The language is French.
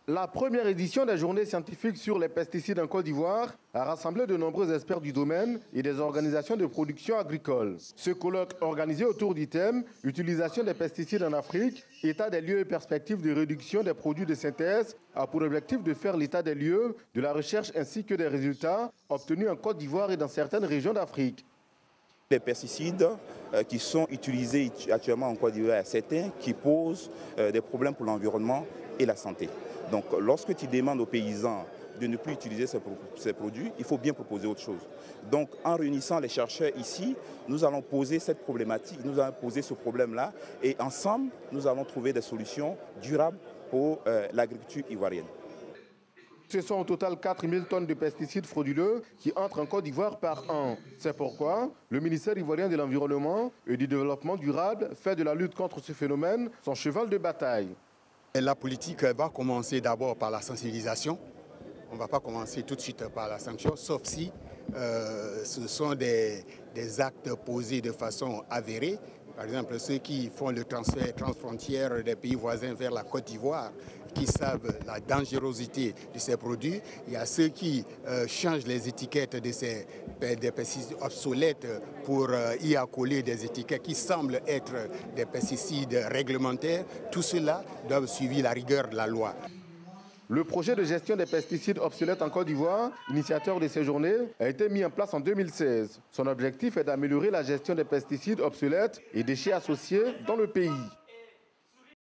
La première édition des journées scientifiques sur les pesticides en Côte d'Ivoire a rassemblé de nombreux experts du domaine et des organisations de production agricole. Ce colloque organisé autour du thème « Utilisation des pesticides en Afrique, état des lieux et perspectives de réduction des produits de synthèse » a pour objectif de faire l'état des lieux de la recherche ainsi que des résultats obtenus en Côte d'Ivoire et dans certaines régions d'Afrique. Les pesticides qui sont utilisés actuellement en Côte d'Ivoire, certains qui posent des problèmes pour l'environnement et la santé. Donc lorsque tu demandes aux paysans de ne plus utiliser ces produits, il faut bien proposer autre chose. Donc en réunissant les chercheurs ici, nous allons poser cette problématique, nous allons poser ce problème-là et ensemble, nous allons trouver des solutions durables pour l'agriculture ivoirienne. Ce sont au total 4000 tonnes de pesticides frauduleux qui entrent en Côte d'Ivoire par an. C'est pourquoi le ministère ivoirien de l'Environnement et du Développement durable fait de la lutte contre ce phénomène son cheval de bataille. La politique va commencer d'abord par la sensibilisation. On ne va pas commencer tout de suite par la sanction, sauf si ce sont des actes posés de façon avérée. Par exemple, ceux qui font le transfert transfrontière des pays voisins vers la Côte d'Ivoire, qui savent la dangerosité de ces produits. Il y a ceux qui changent les étiquettes des pesticides obsolètes pour y accoler des étiquettes qui semblent être des pesticides réglementaires. Tout cela doit suivre la rigueur de la loi. Le projet de gestion des pesticides obsolètes en Côte d'Ivoire, initiateur de ces journées, a été mis en place en 2016. Son objectif est d'améliorer la gestion des pesticides obsolètes et déchets associés dans le pays.